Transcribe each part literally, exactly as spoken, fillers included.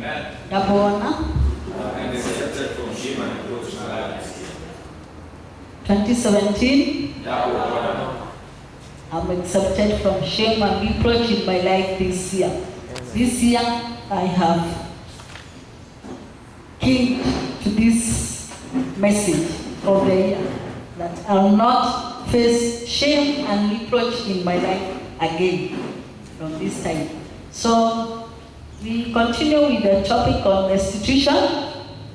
twenty seventeen, I'm accepted from shame and reproach in my life this year. This year, I have came to this message of the year that I will not face shame and reproach in my life again from this time. So we continue with the topic on restitution.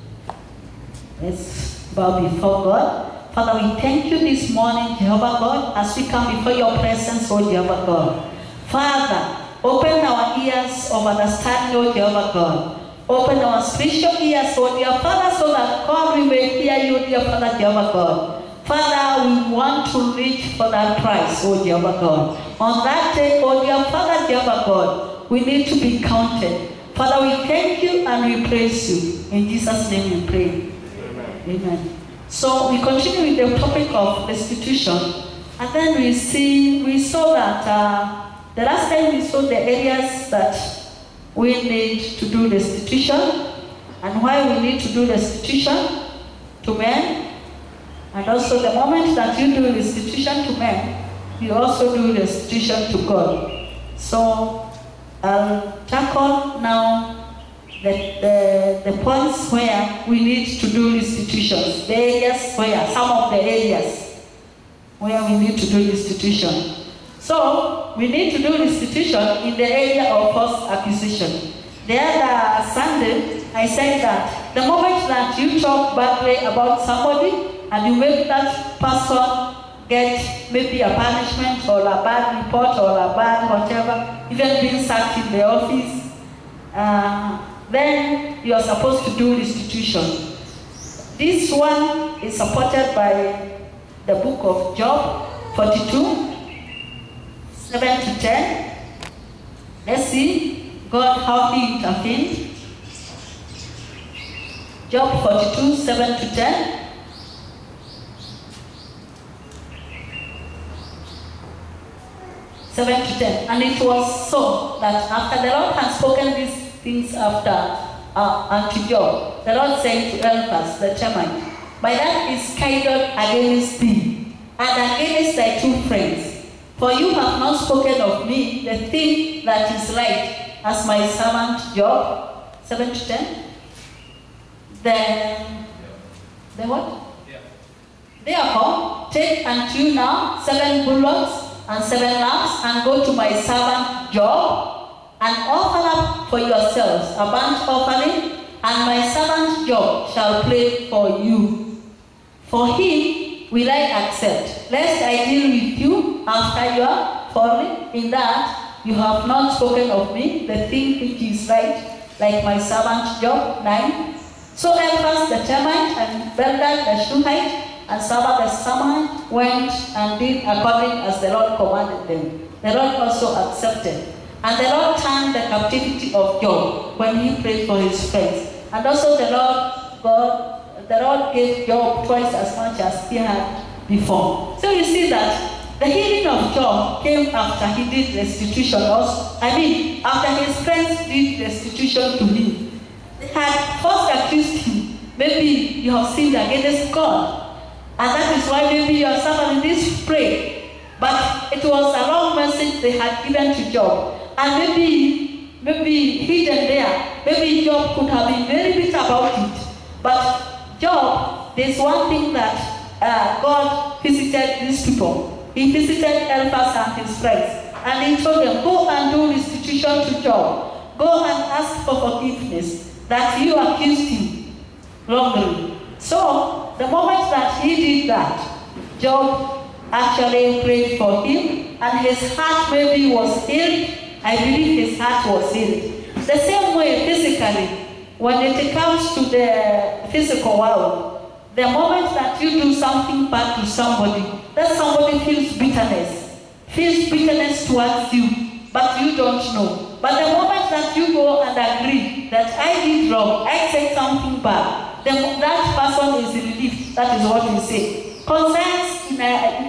Let's bow before God. Father, we thank you this morning, Jehovah God, as we come before your presence, O Jehovah God. Father, open our ears of understanding, O Jehovah God. Open our spiritual ears, O dear Father, so that God we may hear you, dear Father, Jehovah God. Father, we want to reach for that prize, O Jehovah God. On that day, O dear Father, Jehovah God, we need to be counted. Father, we thank you and we praise you. In Jesus' name we pray. Amen. Amen. So we continue with the topic of restitution, and then we see, we saw that uh, the last time we saw the areas that we need to do restitution, and why we need to do restitution to men, and also the moment that you do restitution to men, you also do restitution to God. So I'll tackle now The, the, the points where we need to do restitution, the areas where, some of the areas where we need to do restitution. So, we need to do restitution in the area of false accusation. The other Sunday, I said that the moment that you talk badly about somebody and you make that person get maybe a punishment or a bad report or a bad whatever, even being sacked in the office, uh, then you are supposed to do restitution. This one is supported by the book of Job forty-two, seven to ten. Let's see God how he intervened. Job forty-two, seven to ten. seven to ten. And it was so that after the Lord had spoken these things after uh, unto Job, the Lord said to Eliphaz the Temanite, my wrath is kindled against thee, and against thy two friends, for you have not spoken of me the thing that is right, as my servant Job. seven to ten. Then, the what? Yeah. Therefore, take unto you now seven bullocks and seven lambs, and go to my servant Job, and offer up for yourselves a burnt offering, and my servant Job shall pray for you. For him will I accept, lest I deal with you after your falling, in that you have not spoken of me the thing which is right, like my servant Job. nine. So Eliphaz the Temanite and Bildad the Shuhite and Saba the Samite went and did according as the Lord commanded them. The Lord also accepted. And the Lord turned the captivity of Job when he prayed for his friends. And also the Lord God, the Lord gave Job twice as much as he had before. So you see that the healing of Job came after he did restitution also. I mean, after his friends did restitution to him. They had first accused him. Maybe you have sinned against God. And that is why maybe you are suffering this pray. But it was a wrong message they had given to Job. And maybe, maybe hidden there, maybe Job could have been very bitter about it. But Job, there's one thing that uh, God visited these people. He visited Eliphaz and his friends. And he told them, go and do restitution to Job. Go and ask for forgiveness that you accused him wrongly. So, the moment that he did that, Job actually prayed for him, and his heart maybe was healed. I believe his heart was healed. The same way, physically, when it comes to the physical world, the moment that you do something bad to somebody, that somebody feels bitterness, feels bitterness towards you, but you don't know. But the moment that you go and agree that I did wrong, I said something bad, then that person is relieved. That is what we say. Concerns in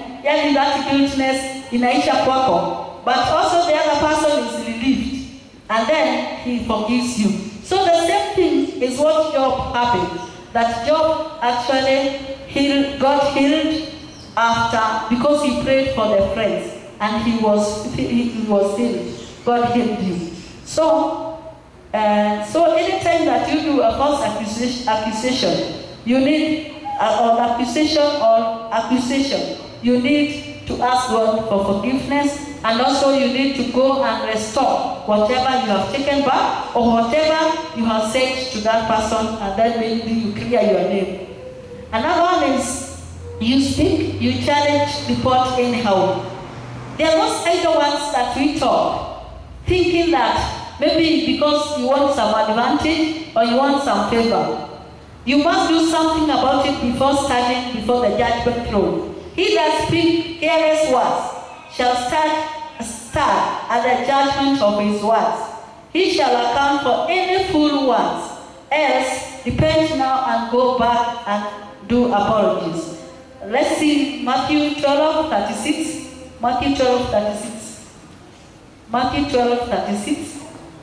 a, that guiltiness inaisha kwako, but also the other person is relieved, and then he forgives you. So the same thing is what Job happened. That Job actually healed, got healed after, because he prayed for the friends, and he was he, he was healed. God healed him. So, uh, so anytime that you do a false accusation, accusation you need uh, or accusation or accusation, you need to ask God for forgiveness. And also you need to go and restore whatever you have taken back or whatever you have said to that person, and then maybe you clear your name. Another one is you speak, you challenge, report anyhow. There are those idle ones that we talk, thinking that maybe because you want some advantage or you want some favor, you must do something about it before standing before the judgment throne. He that speaks careless words shall stand, stand at the judgment of his words. He shall account for any fool words. Else, repent now and go back and do apologies. Let's see Matthew twelve thirty-six. Matthew twelve thirty-six. Matthew twelve thirty-six.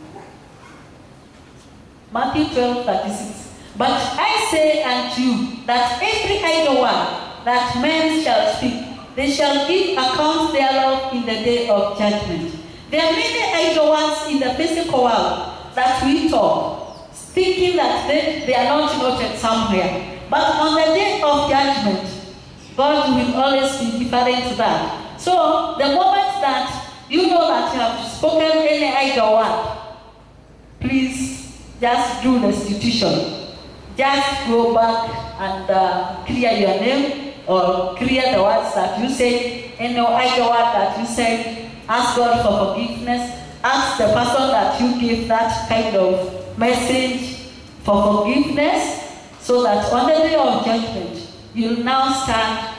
Matthew twelve thirty-six. But I say unto you that every idle one that men shall speak, they shall give account thereof in the day of judgment. There are many idle ones in the physical world that we talk, thinking that they, they are not noted somewhere. But on the day of judgment, God will always be different to that. So the moment that you know that you have spoken any idle word, please just do restitution. Just go back and uh, clear your name, or clear the words that you say, any idle word that you say. Ask God for forgiveness. Ask the person that you give that kind of message for forgiveness, so that on the day of judgment, you'll now stand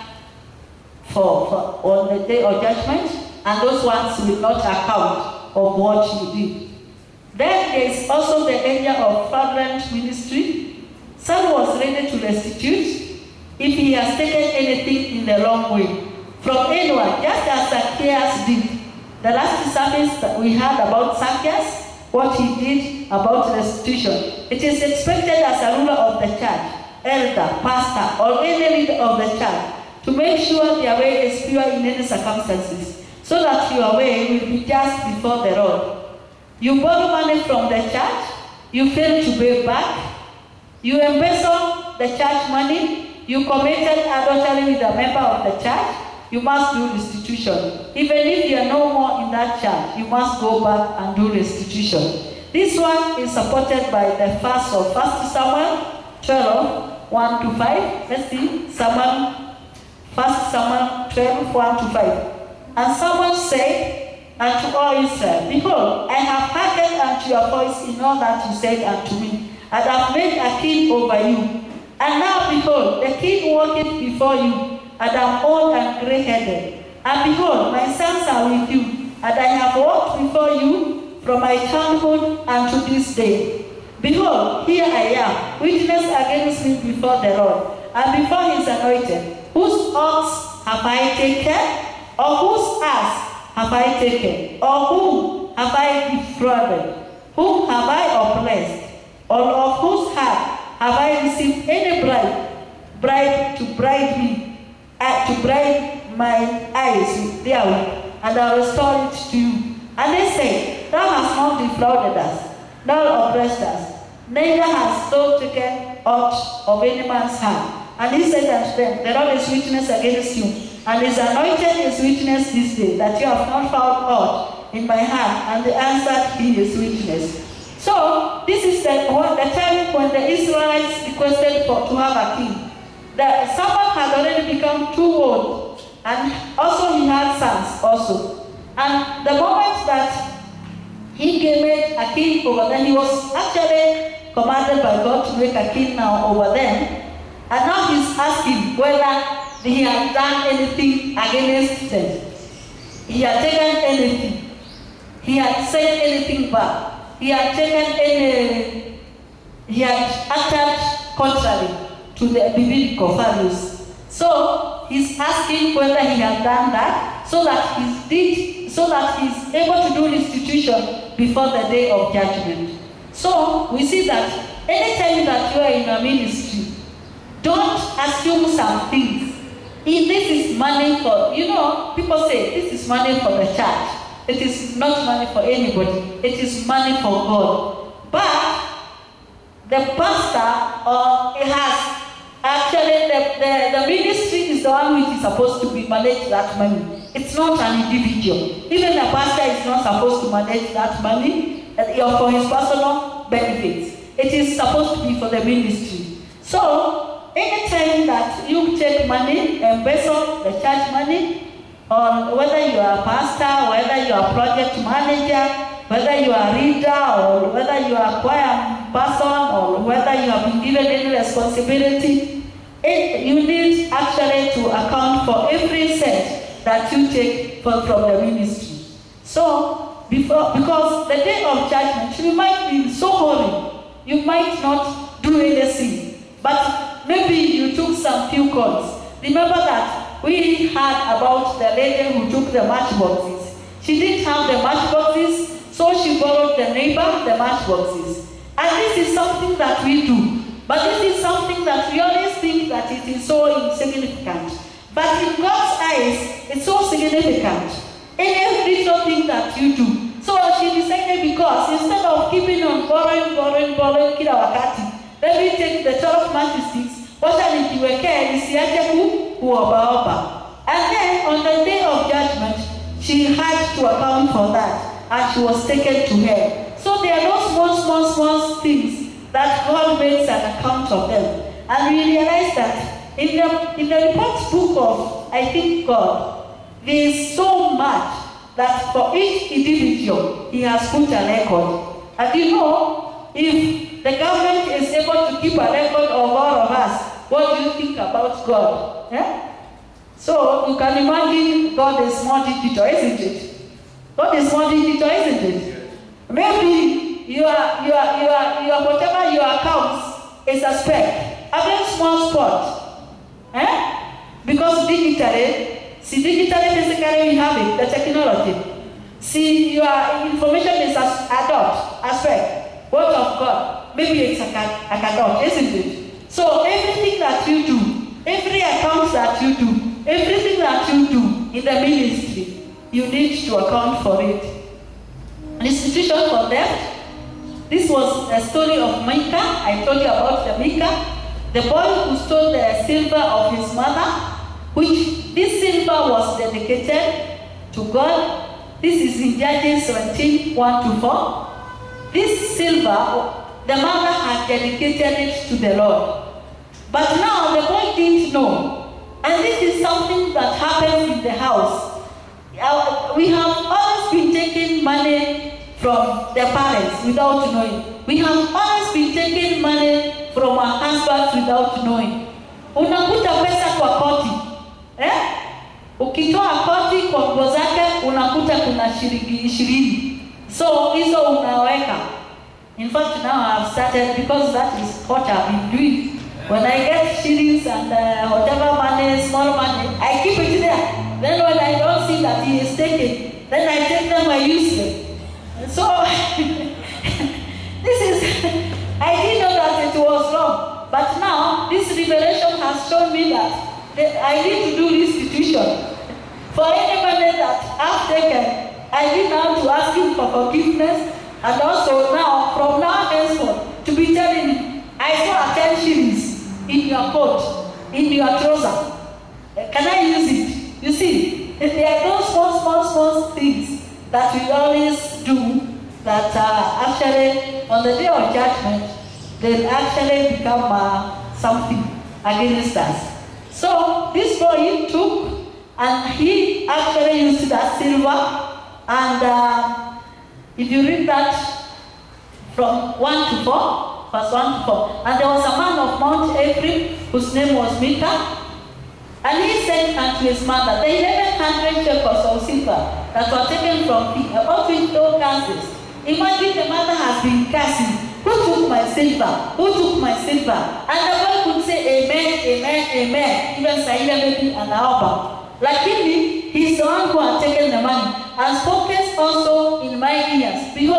for, for on the day of judgment, and those ones will not account of what you did. Then there is also the area of fraudulent ministry. Son was ready to restitute if he has taken anything in the wrong way from anyone, just as Zacchaeus did. The last service that we heard about Zacchaeus, what he did about restitution. It is expected as a ruler of the church, elder, pastor, or any leader of the church, to make sure their way is pure in any circumstances, so that your way will be just before the Lord. You borrow money from the church, you fail to pay back, you embezzle the church money, you committed adultery with a member of the church, you must do restitution. Even if you are no more in that church, you must go back and do restitution. This one is supported by the first of Pst Samuel twelve, one to five. Let's see, Samuel, Pst Samuel twelve, one to five. And Samuel said unto all Israel, Behold, I have hearkened unto your voice in all that you said unto me, and have made a king over you. And now, behold, the king walketh before you, and am old and grey-headed. And behold, my sons are with you, and I have walked before you from my childhood unto this day. Behold, here I am, witness against me before the Lord, and before his anointed. Whose ox have I taken? Or whose ass have I taken? Or whom have I defrauded? Whom have I oppressed? Or of whose heart have I received any bribe, bribe to bribe me, uh, to bribe my eyes therewith, and I will restore it to you? And they say, Thou hast not defrauded us, nor oppressed us, neither hast thou taken aught of any man's hand. And he said unto them, The Lord is witness against you, and his anointed is witness this day, that you have not found aught in my hand. And they answered, He is witness. So, this is the, the time when the Israelites requested for to have a king. The Samuel had already become too old, and also he had sons also. And the moment that he made a king over them, he was actually commanded by God to make a king now over them. And now he's asking whether he had done anything against them. He had taken anything. He had said anything bad. He had taken any, he had acted contrary to the biblical values. So he's asking whether he had done that, so that he's did, so that he's able to do restitution before the day of judgment. So we see that anytime that you are in a ministry, don't assume some things. If this is money for, you know, people say this is money for the church. It is not money for anybody. It is money for God. But the pastor, or it has, actually the, the, the ministry is the one which is supposed to be manage that money. It's not an individual. Even the pastor is not supposed to manage that money uh, for his personal benefits. It is supposed to be for the ministry. So, anytime that you take money, embezzle the church money, or whether you are a pastor, whether you are a project manager, whether you are a reader, or whether you are a choir person, or whether you have been given any responsibility, it, you need actually to account for every cent that you take from, from the ministry. So, before, because the day of judgment, you might be so holy, you might not do anything, but maybe you took some few coins. Remember that we heard about the lady who took the matchboxes. She didn't have the matchboxes, so she borrowed the neighbor the matchboxes. And this is something that we do. But this is something that we always think that it is so insignificant. But in God's eyes, it's so significant. In every little thing that you do. So she decided, because instead of keeping on borrowing, borrowing, borrowing, kila wakati, let me take the twelve matchsticks, wacha nikiwekea nisiache kuobaoba. And then on the day of judgment, she had to account for that, and she was taken to hell. So there are those small, small, small things that God makes an account of them. And we realize that in the, in the report book of, I think, God, there is so much that for each individual, he has put a record. And you know, if the government is able to keep a record of all of us, what do you think about God? Yeah? So you can imagine God is more digital, isn't it? God is more digital, isn't it? Maybe your, your, your, your, whatever your accounts is a speck, a very small spot. Eh? Because digitally, see, digitally, physically, we have it, the technology. See, your information is a, a dot, a speck. Word of God, maybe it's a, a, a dot, isn't it? So everything that you do, every account that you do, everything that you do in the ministry, you need to account for it. An institution for theft. This was the story of Micah. I told you about the Micah, the boy who stole the silver of his mother, which this silver was dedicated to God. This is in Judges seventeen, one to four. This silver, the mother had dedicated it to the Lord. But now the boy didn't know. And this is something that happens in the house. Uh, we have always been taking money from the parents without knowing. We have always been taking money from our husbands without knowing. Unakuta pesa kwa koti. Eh? Ukitoa koti kwa nguo zake, unakuta kuna shilingi ishirini. So hizo unaweka. In fact, now I've started, because that is what I've been doing. When I get shillings and uh, whatever money, small money, I keep it there. Then when I don't see that he is taken, then I take them, I use them. So, this is, I didn't know that it was wrong. But now, this revelation has shown me that, that I need to do restitution. For anybody that I've taken, I need now to ask him for forgiveness. And also now, from now henceforth, to be telling him, I saw ten shillings in your coat, in your trouser. Can I use it? You see, there are those small, small, small things that we always do that uh, actually, on the day of judgment, they actually become uh, something against us. So this boy took, and he actually used that silver, and uh, if you read that from one to four, verse one to four, and there was a man of Mount Ephraim whose name was Micah, and he said unto his mother, the eleven hundred shekels of silver that were taken from thee, about which thou canst. Imagine the mother has been cursing, who took my silver? Who took my silver? And the boy could say, amen, amen, amen, even Saida maybe and Aoba. Lakini, he's the one who had taken the money, and spoken also in my ears, behold,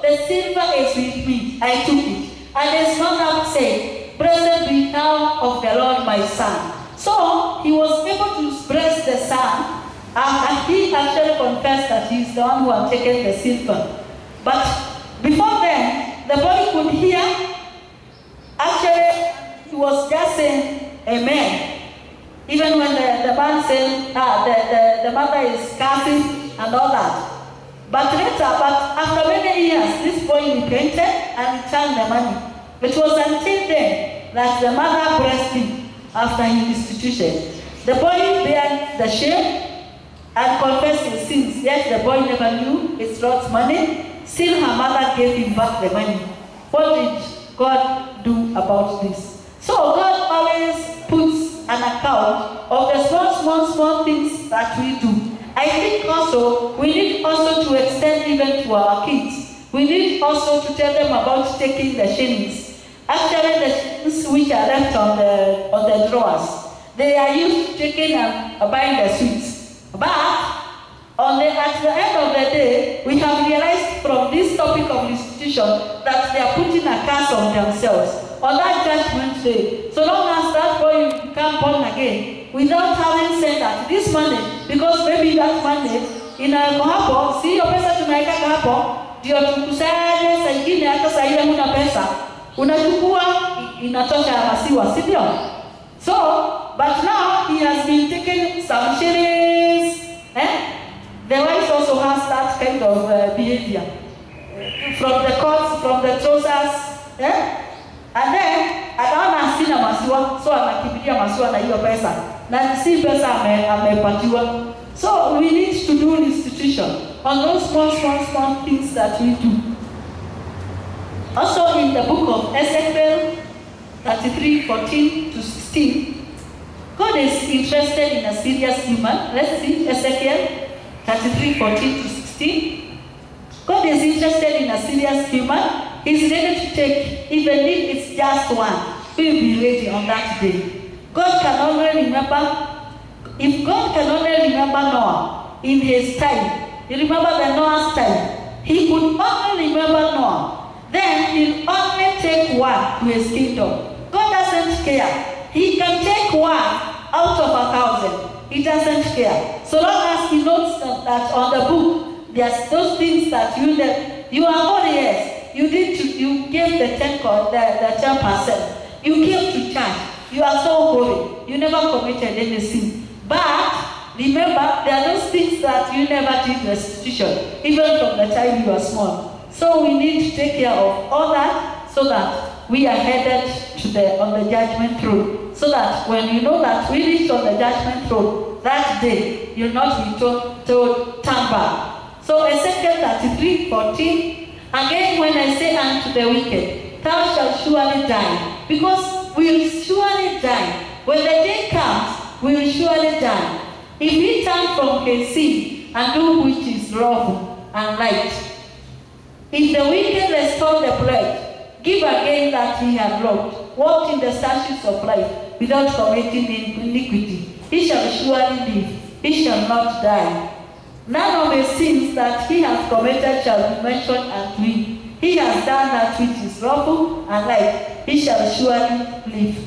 the silver is with me. I took it. And his mother said, blessed be thou of the Lord my son. So he was able to bless the son, and he actually confessed that he is the one who had taken the silver. But before then, the boy could hear. Actually, he was just saying, amen. Even when the, the man said, ah, the, the, the mother is cursing and all that. But later, but after many years, this boy repented and returned the money. It was until then that the mother blessed him after his restitution. The boy bear the shame and confessed his sins. Yet the boy never knew it's Lord's money. Still her mother gave him back the money. What did God do about this? So God always puts an account of the small, small, small things that we do. I think also we need also to extend even to our kids. We need also to tell them about taking the shillings. Actually, the shillings which are left on the on the drawers, they are used to taking and uh, buying the sweets. But on the, at the end of the day, we have realized from this topic of restitution that they are putting a curse on themselves on that judgment day. So long as that boy become born again, without having said that this money, because maybe that money in a hapo, si yo pesa tunaika hapo, ndio tukusanye saa ingine hata saa ile huna pesa, unachukua inatosha masiwa, si ndio? So, but now he has been taking some shillings, eh? The wife also has that kind of uh, behavior. From the coats, from the trousers, eh? And then, anaona sina masiwa, so anakimbilia masiwa na hiyo pesa. Na si pesa amepatiwa. So we need to do restitution on those small, small, small things that we do. Also in the book of Ezekiel thirty-three, fourteen to sixteen, God is interested in a serious human. Let's see Ezekiel thirty-three, fourteen to sixteen. God is interested in a serious human. He's ready to take, even if it's just one. We'll be ready on that day. God can only remember, if God can only remember Noah in his time, you remember the Noah's time, he could only remember Noah. Then he'll only take one to his kingdom. God doesn't care. He can take one out of a thousand. He doesn't care. So long as he knows that, that on the book, there's those things that you that you are holy, yes. You did to, you gave the ten the, the ten percent. You came to church. You are so holy. You never committed any sin. But remember, there are those things that you never did restitution, even from the time you were small. So we need to take care of all that so that we are headed to the on the judgment throne. So that when you know that we reach on the judgment throne, that day you'll not be told to turn back. So Ezekiel thirty-three, fourteen. Again, when I say unto the wicked, thou shalt surely die, because we will surely die. When the day comes, we will surely die. If we turn from his sin and do which is lawful and right. If the wicked restore the pledge, give again that he had robbed, walk in the statutes of life without committing iniquity, he shall surely live, he shall not die. None of the sins that he has committed shall be mentioned unto him. He has done that which is lawful and right, he shall surely live.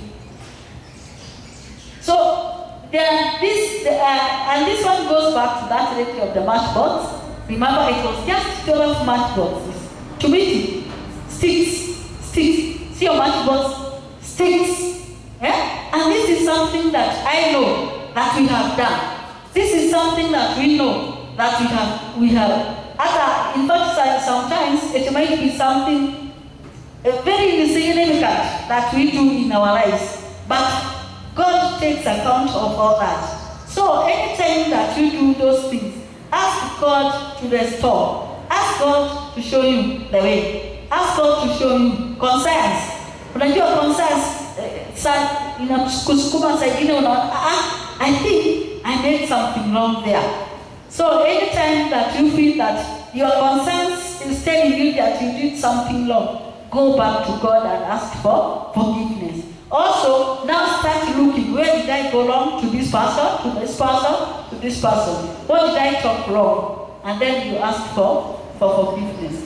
So, there, this, uh, and this one goes back to that lady of the matchbox. Remember, it was just twelve matchboxes. To meet it, sticks, sticks. See your matchbox? Sticks. Yeah? And this is something that I know that we have done. This is something that we know that we have, we have. Other, in fact, sometimes it might be something uh, very insignificant that we do in our lives. But God takes account of all that. So anytime that you do those things, ask God to restore. Ask God to show you the way. Ask God to show you concerns. Unajua concerns, uh, you know, kusukuma saidine unaona, ah, I think I made something wrong there. So anytime that you feel that your conscience is telling you that you did something wrong, go back to God and ask for forgiveness. Also, now start looking, where did I go wrong to this person, to this person, to this person? What did I talk wrong? And then you ask for, for forgiveness. So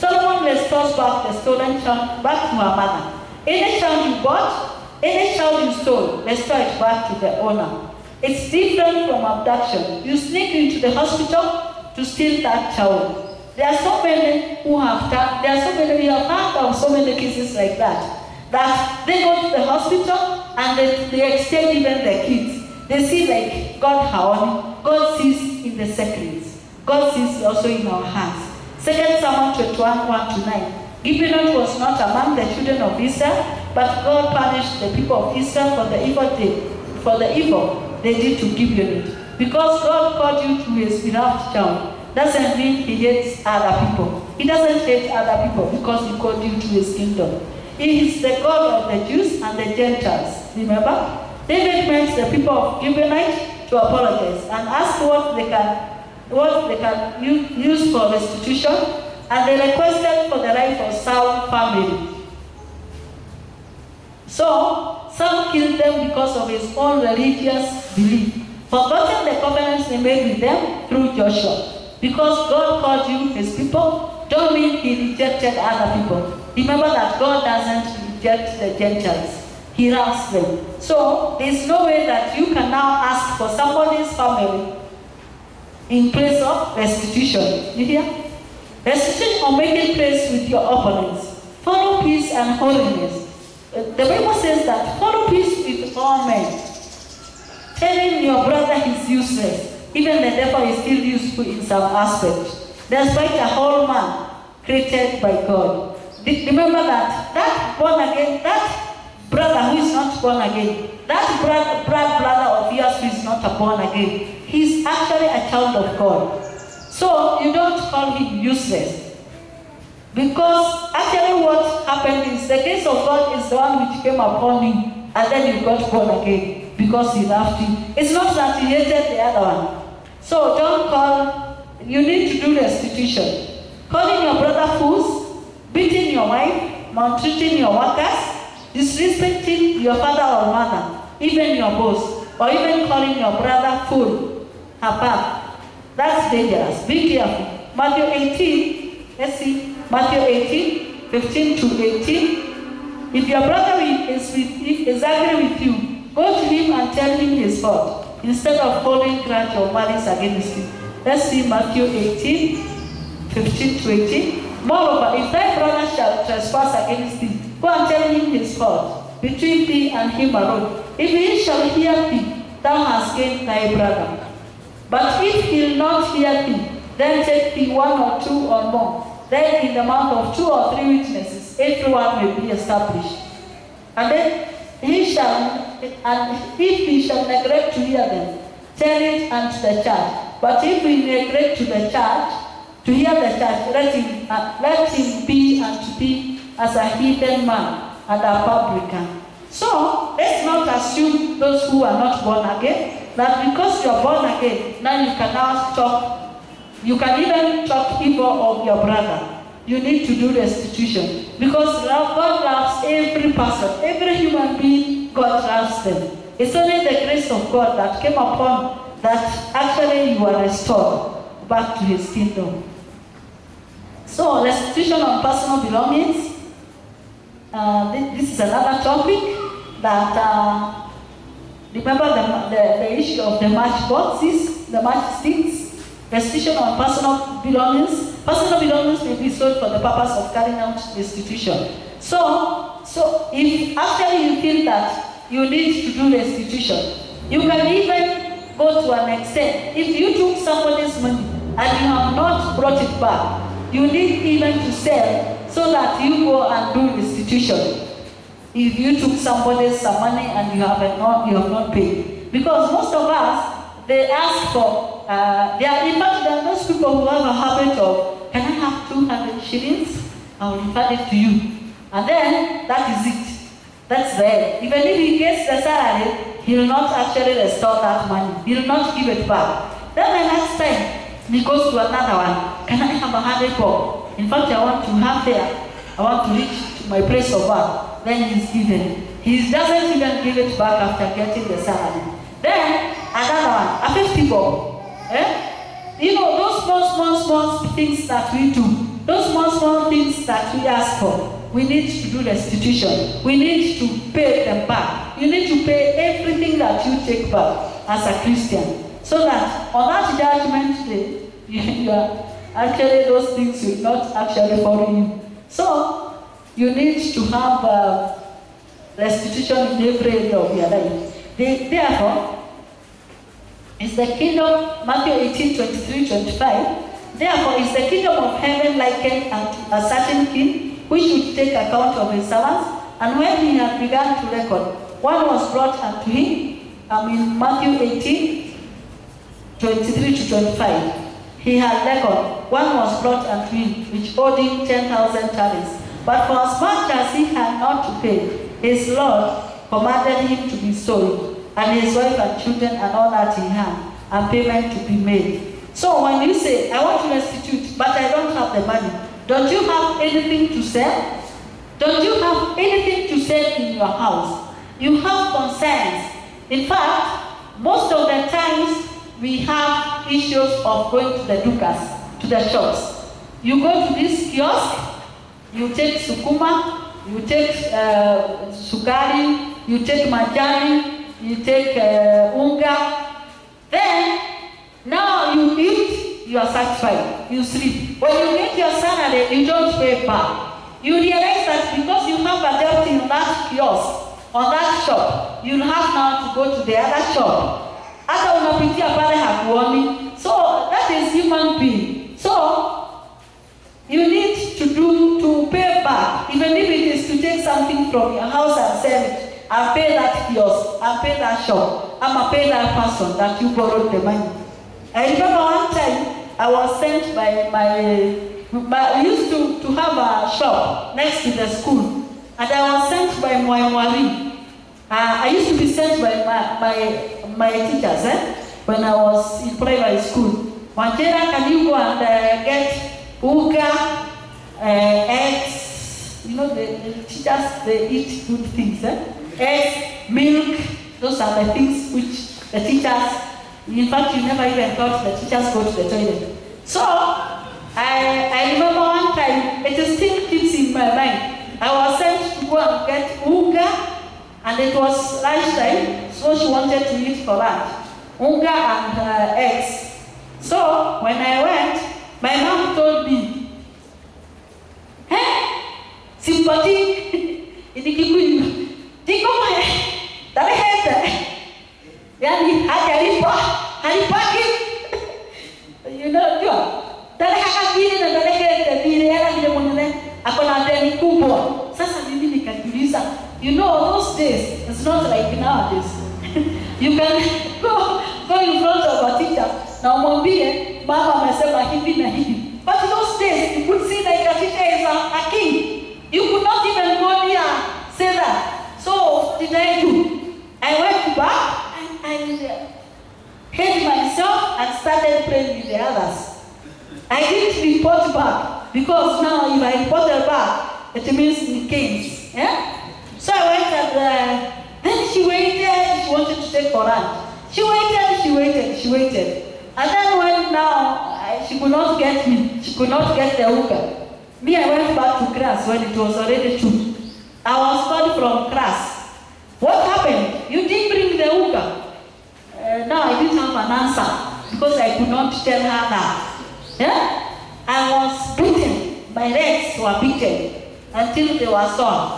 Solomon restores back the stolen child back to her mother. Any child you bought, any child you stole, restore it back to the owner. It's different from abduction. You sneak into the hospital to steal that child. There are so many who have done, there are so many, we have heard of so many cases like that. That they go to the hospital and they, they exchange even their kids. They see like God Haoni. God sees in the secrets. God sees also in our hearts. Second Samuel twenty-one, one to nine. Gibeon was not among the children of Israel, but God punished the people of Israel for the evil they, for the evil they did to Gibeon. Because God called you to his beloved child, doesn't mean he hates other people. He doesn't hate other people because he called you to his kingdom. He is the God of the Jews and the Gentiles. Remember? David met the people of Gibeonite to apologize and ask what they can what they can use for restitution, and they requested for the life of Saul's family. So Saul killed them because of his own religious belief, forgotten the covenants he made with them through Joshua. Because God called you his people, don't mean he rejected other people. Remember that God doesn't reject the Gentiles. He loves them. So there's no way that you can now ask for somebody's family in place of restitution. You hear? Restitution or making peace with your opponents. Follow peace and holiness. The Bible says that follow peace with all men. Telling your brother he's useless. Even the devil is still useful in some aspect. Despite a whole man created by God. Remember that that born again, that brother who is not born again, that brother, brother of yours who is not a born again, he's actually a child of God. So you don't call him useless. Because actually what happened is the grace of God is the one which came upon you, and then you got born again because he loved you. It's not that he hated the other one. So don't call, you need to do restitution. Calling your brother fools, beating your wife, maltreating your workers, disrespecting your father or mother, even your boss, or even calling your brother fool, habab. That's dangerous. Be careful. Matthew eighteen, let's see, Matthew eighteen, fifteen to eighteen. If your brother is, with, is angry with you, go to him and tell him his fault, instead of holding grudge or malice against him. Let's see Matthew eighteen, fifteen to eighteen. Moreover, if thy brother shall trespass against thee, go and tell him his fault, between thee and him alone. If he shall hear thee, thou hast gained thy brother. But if he will not hear thee, then take thee one or two or more. Then in the mouth of two or three witnesses, everyone will be established. And then he shall, and if he shall neglect to hear them, tell it unto the church. But if he neglect to the church, to hear the church, let him, uh, let him be unto thee as a heathen man and a publican. So let's not assume those who are not born again, that because you are born again, now you can now talk, you can even talk evil of your brother. You need to do restitution. Because God loves every person, every human being, God loves them. It's only the grace of God that came upon that actually you are restored back to his kingdom. So restitution on personal belongings. Uh, this, this is another topic that, uh, remember the, the, the issue of the matchboxes, the matchsticks, restitution on personal belongings. Personal belongings may be sold for the purpose of carrying out restitution. So, so if after you feel that you need to do restitution, you can even go to an extent. If you took somebody's money and you have not brought it back, you need even to sell so that you go and do restitution. If you took somebody's some money and you have not, you have not paid, because most of us, they ask for. Uh, they are, in fact, there are those people who have a habit of, can I have two hundred shillings? I will refund it to you, and then that is it. That's there. Even if he gets the salary, he will not actually restore that money. He will not give it back. Then the next time he goes to another one. Can I have a hundred bob? In fact, I want to have there. I want to reach to my place of work. Then he's given. He doesn't even give it back after getting the salary. Then another one, a fifty bob. Eh? You know, those small, small, small things that we do. Those small, small things that we ask for, we need to do restitution. We need to pay them back. You need to pay everything that you take back as a Christian. So that on that judgment day, you are actually, those things will not actually follow you. So, you need to have uh, restitution in every area of your life. They, therefore, is the kingdom, Matthew eighteen, twenty-three, twenty-five, therefore is the kingdom of heaven likened unto a certain king, which would take account of his servants, and when he had begun to reckon, one was brought unto him, I mean Matthew eighteen, twenty-three to twenty-five. He had reckoned, one was brought unto him, which owed him ten thousand talents. But for as much as he had not to pay, his Lord commanded him to be sold, and his wife and children and all that he had, and payment to be made. So when you say, I want to restitute, but I don't have the money, don't you have anything to sell? Don't you have anything to sell in your house? You have concerns. In fact, most of the times, we have issues of going to the dukas, to the shops. You go to this kiosk, you take sukuma, you take uh, sukari, you take majani, you take uh, unga. Then, now you eat, you are satisfied, you sleep. When you get your salary, you don't pay back. You realize that because you have a debt in that kiosk, on that shop, you have now to go to the other shop. So that is human being. So you need to do to pay back, even if it is to take something from your house and sell it, and pay that kiosk, and pay that shop, and pay that person that you borrowed the money. I remember one time I was sent by my, my we used to, to have a shop next to the school, and I was sent by my Mwari. Uh, I used to be sent by my, my, my teachers eh, when I was in primary school. Wanjera, can you go and uh, get uga, uh, eggs? You know, the, the teachers, they eat good things. Eh? Eggs, milk, those are the things which the teachers, in fact, you never even thought the teachers go to the toilet. So, I, I remember one time, it still keeps in my mind. I was sent to go and get uga, and it was lunchtime, so she wanted to eat for lunch. Unga and uh, eggs. So, when I went, my mom told me, hey, sympathy, inikikuyu, tiko my, that I had that. Yani, hajalipa, halipaki. You know, you are. That I have been and that I had the video, and the one akona deni kubwa. Sasa mimi nikajiuliza, you know, those days, it's not like nowadays. You can go, go in front of a teacher, na umwambie, mama amesema hivi na hivi. But those days, you could see like a teacher is a, a king. You could not even go near, say that. So, what did I do? I went back, and I hid myself and started praying with the others. I didn't report back, because now if I reported back, it means in case. Yeah? So I went and uh, then she waited, she wanted to take for lunch. She waited, she waited, she waited. And then when now I, she could not get me, she could not get the hookah. Me, I went back to class when it was already two. I was called from class. What happened? You didn't bring the hookah. Uh, no, I didn't have an answer because I could not tell her that. Yeah? I was beaten. My legs were beaten until they were sore.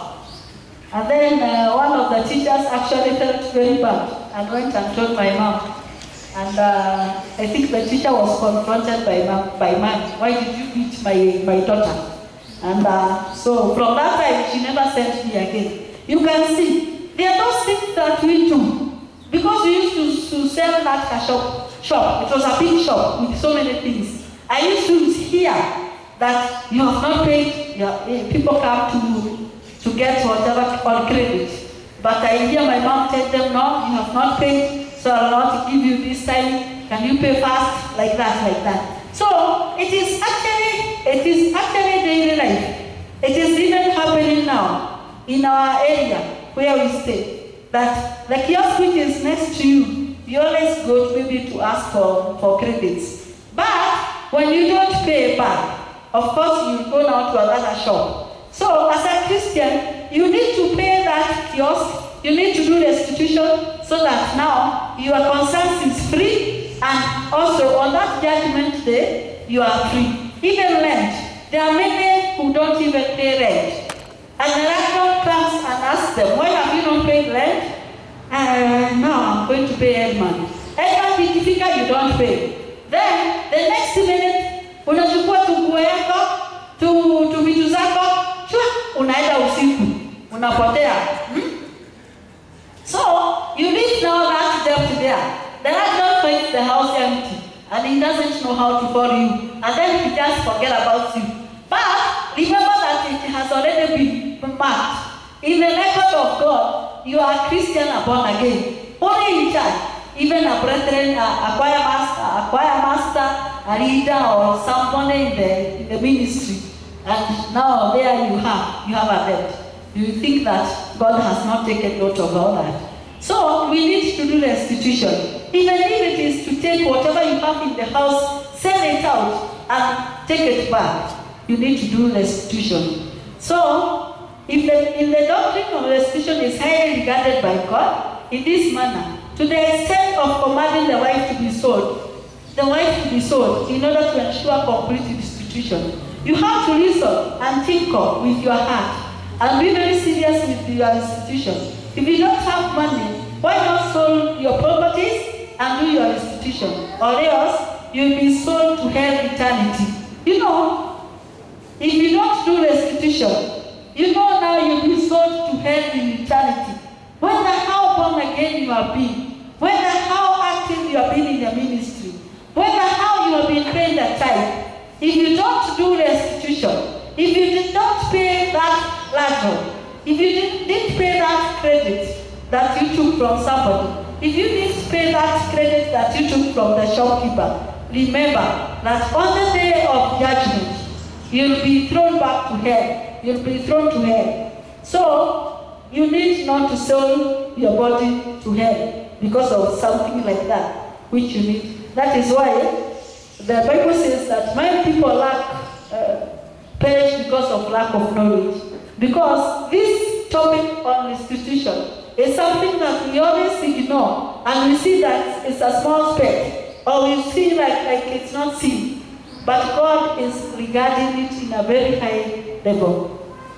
And then uh, one of the teachers actually felt very bad and went and told my mom. And uh, I think the teacher was confronted by mom, by mom. Why did you beat my, my daughter? And uh, so from that time, she never sent me again. You can see, there are those things that we do. Because we used to, to sell that shop, shop, it was a big shop with so many things. I used to hear that you have not paid, your, people come to, to get whatever on credit. But I hear my mom tell them, no, you have not paid, so I will not give you this time. Can you pay fast? Like that, like that. So it is actually, it is actually daily life. It is even happening now in our area where we stay. That the kiosk which is next to you, you always go maybe to ask for, for credits. But when you don't pay back, of course you go now to another shop. So as a Christian, you need to pay that kiosk, you need to do restitution so that now your conscience is free, and also on that judgment day, you are free. Even rent, there are many who don't even pay rent. And the landlord comes and asks them, why have you not paid rent? Uh, no, I'm going to pay every month. Every month you don't pay. Then, the next minute, unachukua tuguo yako, tu, tu vitu zako, chua, unaenda usiku, unapotea. Hmm? So, you leave now that debt there. The landlord finds the house empty, and he doesn't know how to follow you. And then he just forget about you. But, remember that it has already been marked. In the record of God, you are a Christian and born again. Only in church, even a brethren, a, a choir master, a choir master, a leader, or someone in the, in the ministry. And now there you have, you have a debt. You think that God has not taken note of all that. So we need to do restitution. Even if it is to take whatever you have in the house, sell it out, and take it back. You need to do restitution. So, if the, if the doctrine of restitution is highly regarded by God, in this manner, to the extent of commanding the wife to be sold, the wife to be sold in order to ensure complete restitution, you have to listen and think of with your heart and be very serious with your restitution. If you don't have money, why not sell your properties and do your restitution? Or else, you'll be sold to hell eternity. You know, if you don't do restitution, you know now you'll be sold to hell in eternity. Whether how born again you have been, whether how active you have been in the ministry, whether how you have been paying the tithe, if you don't do restitution, if you did not pay that landlord, if you did, didn't pay that credit that you took from somebody, if you didn't pay that credit that you took from the shopkeeper, remember that on the day of judgment, you'll be thrown back to hell. You'll be thrown to hell. So, you need not to sell your body to hell because of something like that, which you need. That is why the Bible says that my people lack, uh, perish because of lack of knowledge. Because this topic on restitution is something that we always ignore, and we see that it's a small speck, or we see like, like it's not seen. But God is regarding it in a very high level.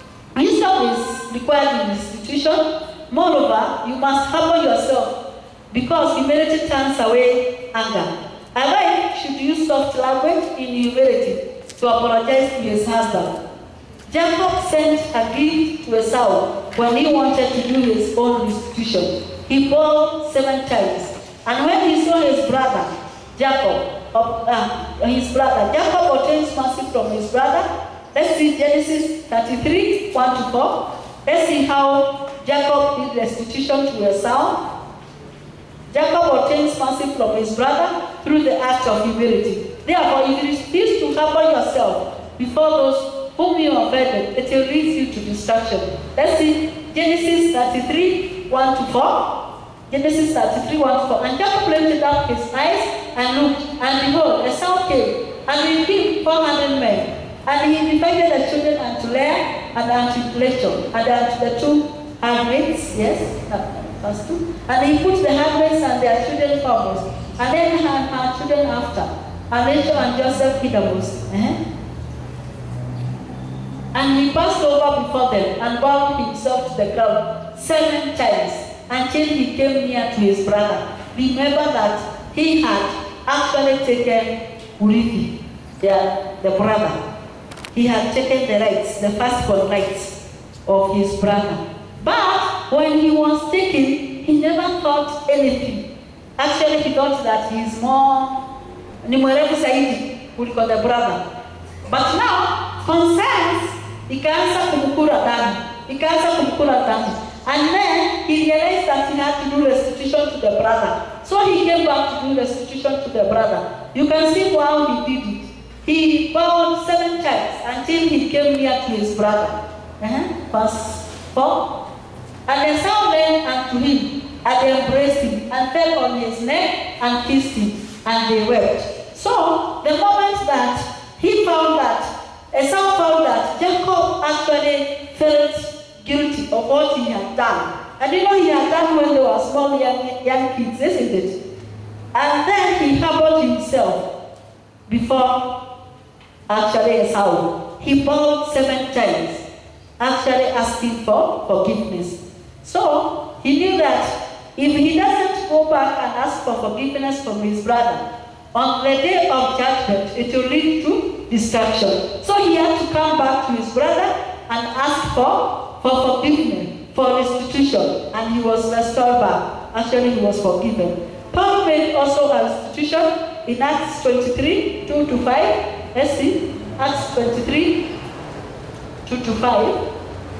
Wisdom is required in restitution. Moreover, you must humble yourself, because humility turns away anger. A wife should use soft language in humility to apologize to his husband. Jacob sent a gift to Esau when he wanted to do his own restitution. He bowed seven times. And when he saw his brother, Jacob, uh, his brother, Jacob obtains mercy from his brother. Let's see Genesis thirty-three, one to four. Let's see how Jacob did restitution to Esau. Jacob obtains mercy from his brother through the act of humility. Therefore, if you refuse to humble yourself before those whom you offended, it will lead you to destruction. Let's see Genesis thirty-three, one to four. Genesis thirty-three, one to four. And Jacob lifted up his eyes and looked, and behold, Esau came, and with him four hundred men. And he divided the children unto Leah and unto Rachel, and unto the two handmaids, yes, verse two. And he put the handmaids and their children foremost, and then her, her children after, and Rachel and Joseph hithermost. Uh-huh. And he passed over before them and bowed himself to the ground seven times until he came near to his brother. Remember that he had actually taken Urithi, the, the brother. He had taken the rights, the firstborn rights of his brother. But when he was taken, he never thought anything. Actually, he thought that he is more numerous zaidi kuliko the brother. But now, concerns, ikaanza kumkura ndani, ikaanza kumkura ndani. And then he realized that he had to do restitution to the brother. So he came back to do restitution to the brother. You can see how he did it. He bowed seven times until he came near to his brother. Uh-huh. Verse four. And Esau ran unto him, and they embraced him, and fell on his neck, and kissed him, and they wept. So, the moment that he found that Esau found that Jacob actually felt guilty of what he had done. And you know he had done when they were small young, young kids, isn't it? And then he humbled himself before actually Esau. He bowed seven times, actually asking for forgiveness. So he knew that if he doesn't go back and ask for forgiveness from his brother, on the day of judgment, it will lead to destruction. So he had to come back to his brother and ask for, for forgiveness, for restitution, and he was restored back. Actually, he was forgiven. Paul made also a restitution in Acts twenty-three, two to five. Let's see, Acts twenty-three, two to five.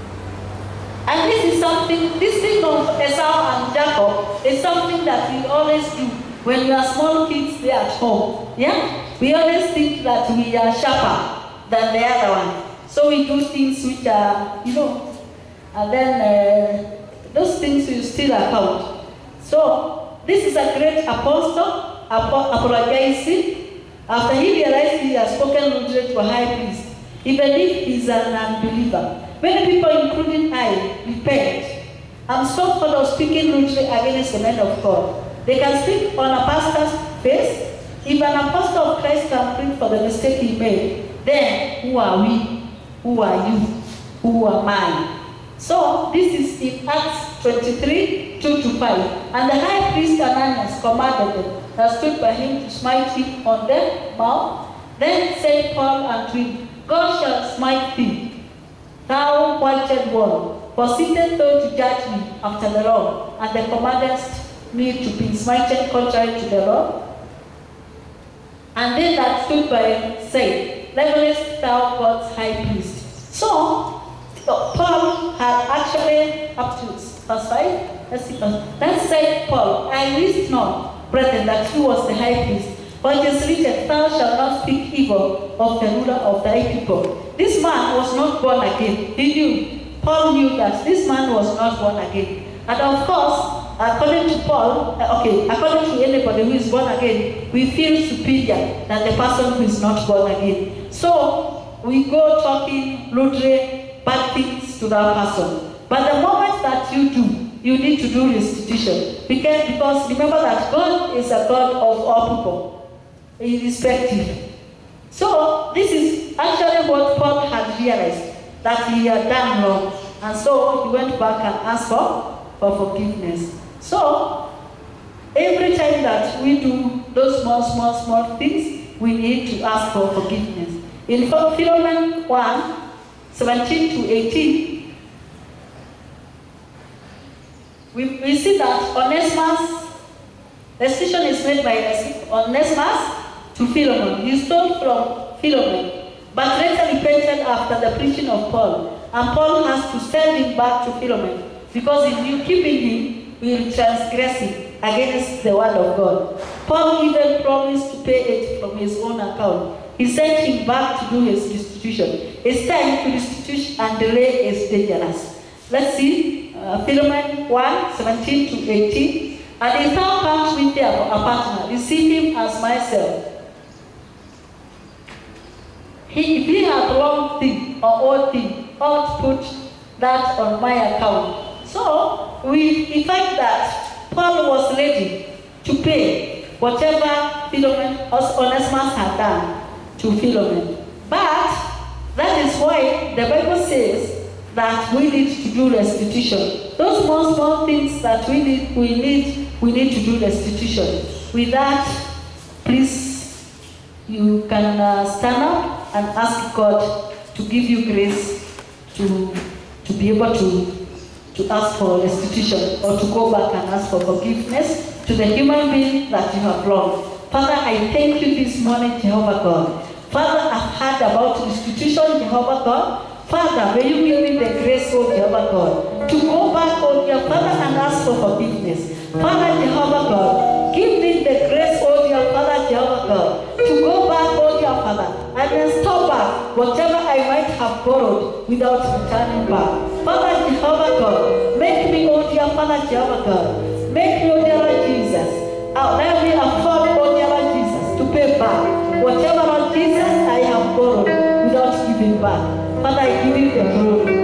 And this is something, this thing of Esau and Jacob is something that we always do when we are small kids there at home. Yeah? We always think that we are sharper than the other one. So we do things which are, you know, and then uh, those things will still account. So this is a great apostle apo apologizing after he realized he has spoken rudely to a high priest, even if he's an unbeliever. Many people, including I, repent. I'm so fond of speaking rudely against the men of God. They can speak on a pastor's face. If an apostle of Christ can preach for the mistake he made, then who are we? Who are you? Who am I? So this is in Acts twenty-three, two to five. And the high priest Ananias commanded them that stood by him to smite him on the mouth. Then said Paul unto him, God shall smite thee, thou whited one, for sittest thou to judge me after the law, and thou commandest me to be smitten contrary to the law? And they that stood by him said, levelest thou God's high priest. So, Paul had actually, up to verse five, let's see, then said Paul, I wist not, brethren, that he was the high priest, for it is written, thou shalt not speak evil of the ruler of thy people. This man was not born again. He knew, Paul knew that this man was not born again. And of course, according to Paul, uh, okay, according to anybody who is born again, we feel superior than the person who is not born again. So we go talking rudely, bad things to that person. But the moment that you do, you need to do restitution. Because, because remember that God is a God of all people, irrespective. So this is actually what Paul had realized, that he had done wrong. And so he went back and asked for, for forgiveness. So every time that we do those small, small, small things, we need to ask for forgiveness. In Philemon one, seventeen to eighteen, we, we see that Onesimus, restitution is made by Onesimus to Philemon. He stole from Philemon, but later repented after the preaching of Paul. And Paul has to send him back to Philemon, because if you keeping him, will transgress him against the word of God. Paul even promised to pay it from his own account. He sent him back to do his restitution. It's time to restitution, and delay is dangerous. Let's see, uh, Philemon one, seventeen to eighteen. And if thou count with thee a partner, receive him as myself. He, if he hath wronged thee or owed thee, ought put that on my account. So, we find that Paul was ready to pay whatever Philemon or Onesimus had done to Philemon. But that is why the Bible says that we need to do restitution. Those small, small things that we need, we need, we need to do restitution. With that, please, you can uh, stand up and ask God to give you grace to, to be able to to ask for restitution, or to go back and ask for forgiveness to the human being that you have wronged. Father, I thank you this morning, Jehovah God. Father, I've heard about restitution, Jehovah God. Father, may you give me the grace, oh Jehovah God, to go back, oh dear Father, and ask for forgiveness. Father, Jehovah God, give me the grace, oh dear Father, Jehovah God, to go back, oh dear Father, and restore back whatever I might have borrowed without returning back. Father, Jehovah God, make me, oh dear Father, Jehovah God, make me, oh dear Lord Jesus, let me afford, oh dear Lord Jesus, to pay back whatever, Lord Jesus, I have borrowed without giving Father, I give you the glory.